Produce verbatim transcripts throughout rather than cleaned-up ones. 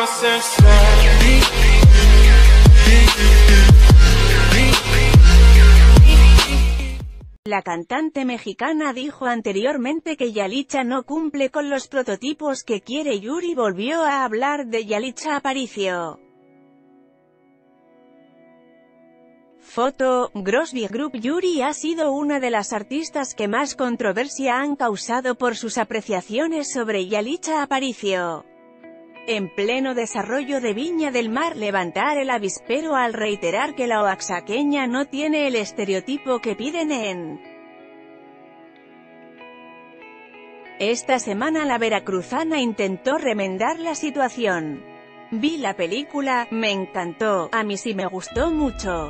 La cantante mexicana dijo anteriormente que Yalitza no cumple con los prototipos que quiere Yuri. Volvió a hablar de Yalitza Aparicio. Foto, Grosby Group. Yuri ha sido una de las artistas que más controversia han causado por sus apreciaciones sobre Yalitza Aparicio. En pleno desarrollo de Viña del Mar, levantar el avispero al reiterar que la oaxaqueña no tiene el estereotipo que piden en. Esta semana la veracruzana intentó remendar la situación. Vi la película, me encantó, a mí sí me gustó mucho.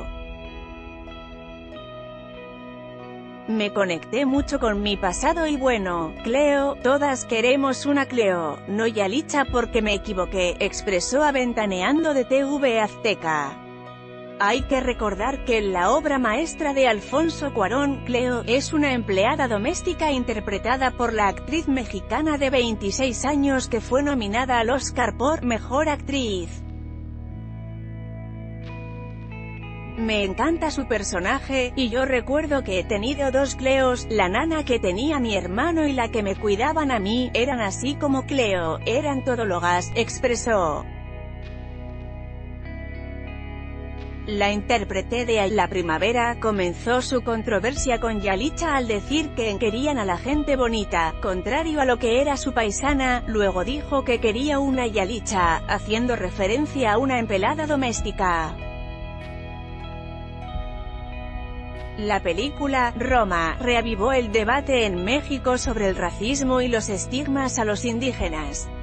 Me conecté mucho con mi pasado y bueno, Cleo, todas queremos una Cleo, no Yalitza porque me equivoqué, expresó Aventaneando de T V Azteca. Hay que recordar que en la obra maestra de Alfonso Cuarón, Cleo, es una empleada doméstica interpretada por la actriz mexicana de veintiséis años que fue nominada al Oscar por Mejor Actriz. Me encanta su personaje, y yo recuerdo que he tenido dos Cleos, la nana que tenía mi hermano y la que me cuidaban a mí, eran así como Cleo, eran todólogas, expresó. La intérprete de La Primavera comenzó su controversia con Yalitza al decir que querían a la gente bonita, contrario a lo que era su paisana. Luego dijo que quería una Yalitza, haciendo referencia a una empleada doméstica. La película Roma reavivó el debate en México sobre el racismo y los estigmas a los indígenas.